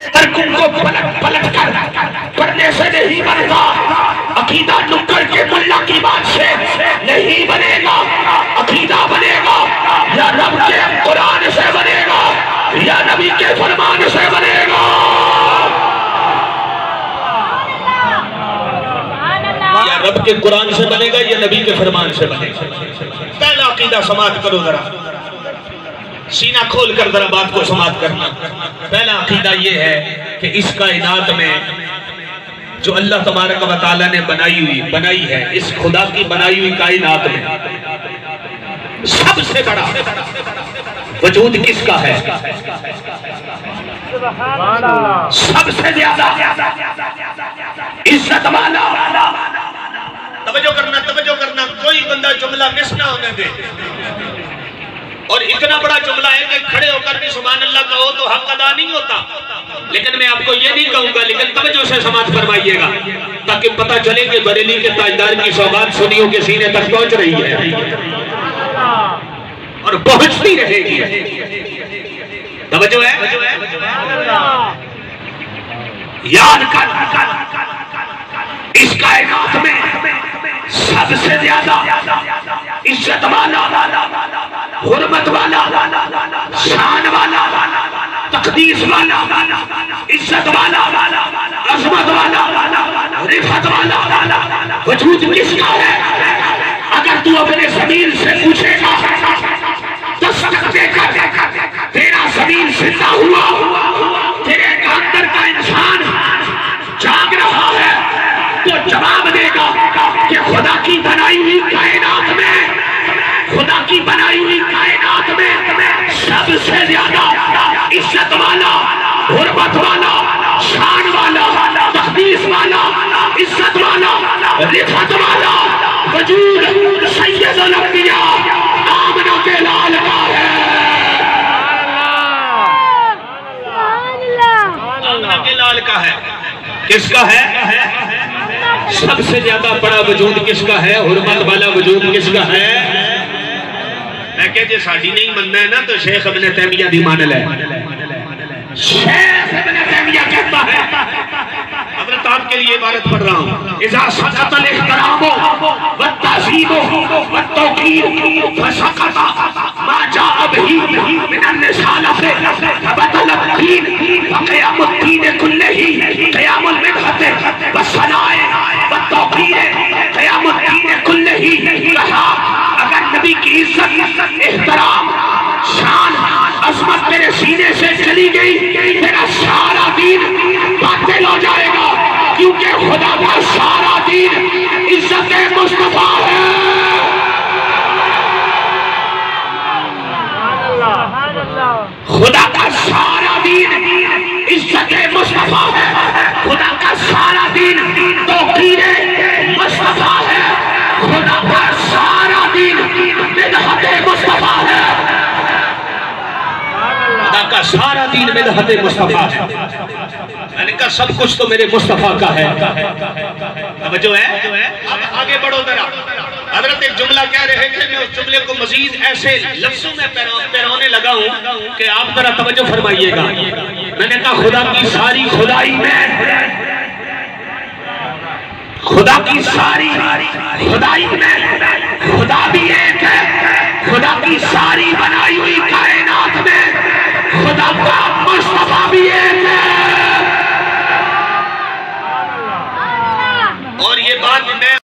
ترکم کو پلٹ پلٹ کر پڑھنے سے نہیں بنتا، عقیدہ نکر کے ملا کی بات سے نہیں بنے گا، عقیدہ بنے گا یا رب کے قرآن سے بنے گا یا نبی کے فرمان سے بنے گا۔ یا رب کے قرآن سے بنے گا یا نبی کے فرمان سے بنے گا۔ پہلا عقیدہ سماعت کرو ذرا، سینہ کھول کر ذرا بات کو سماعت کرنا۔ پہلا عقیدہ یہ ہے کہ اس کائنات میں جو اللہ تبارک و تعالیٰ نے بنائی ہے، اس خدا کی بنائی ہوئی کائنات میں سب سے بڑا وجود کس کا ہے؟ سب سے زیادہ عزت والا، توجہ کرنا، کوئی بندہ جملہ مس نہ ہونے دے۔ اور اتنا بڑا جملہ ہے کہ کھڑے ہو کر بھی سبحان اللہ کہو تو حق ادا نہیں ہوتا، لیکن میں آپ کو یہ نہیں کہوں گا، لیکن توجہ سے سماعت فرمائیے گا تاکہ پتہ چلے کہ بریلی کے تاجدار کی سوغات سنیوں کے سینے تک پہنچ رہی ہے اور پہنچتی رہے گی۔ توجہ ہے؟ یاد کر، اس کائنات میں سب سے زیادہ عزت والا، حرمت والا، شان والا، تقدیس والا، عزت والا، عظمت والا، رفعت والا وجود کس کا ہے؟ اگر تو اپنے زمین سے پوچھے گا، دستک دے کر تیرا زمین زندہ ہوا، تیرے اندر کا انسان جاگ رہا ہے، تو جواب دے گا کہ خدا کی بنائی ہوئی کائنات میں، خدا کی بنائی ہوئی کائنات میں سب سے زیادہ عزت والا، حرمت والا، شان والا، تقدیس والا، عزت والا، رفعت والا وجود سید الانبیاء آمنہ کے لال کا ہے۔ آمنہ کے لال کا ہے۔ کس کا ہے؟ سب سے زیادہ بڑا وجود کس کا ہے؟ حرمت والا وجود کس کا ہے؟ میں کہ جے ساڑھی نہیں مننا ہے نا تو شیخ ابن تیمیہ دی مان لے۔ شیخ ابن تیمیہ کہتا ہے، حضرت آپ کے لیے عبارت پڑھ رہا ہوں، اذا سقط الاحترام والتعظیم والتوقیر فسقط ما جاء به من الرسالۃ فبطل الدین فقیام الدین کلہ قیام المدحت والثناء والتوقیر قیام الدین کلہ۔ کہا اگر نبی کی عزت، احترام، شان، عظمت میرے سینے سے چلی گئی، میرا سارا دین باطل ہو جائے گا، کیونکہ خدا کا سارا دین عزت مصطفیٰ ہے۔ خدا کا سارا دین عزت مصطفیٰ ہے، خدا کا سارا دین توقیر مصطفیٰ ہے، خدا کا سارا دین مدحت مصطفیٰ ہے، خدا کا سارا دین مدحت مصطفیٰ ہے۔ میں نے کہا سب کچھ تو میرے مصطفیٰ کا ہے۔ توجہ ہے؟ آگے بڑھو ذرا۔ حضرت ایک جملہ کہہ رہے تھے، میں اس جملے کو مزید ایسے لفظوں میں پیرونے لگا ہوں کہ آپ ذرا توجہ فرمائیے گا۔ میں نے کہا خدا کی ساری خدائی میں، خدا کی ساری خدائی میں خدا بھی ایک ہے، خدا کی ساری بنائی ہوئی کائنات میں خدا کا مصطفیٰ بھی ایک ہے۔ اور یہ بات میں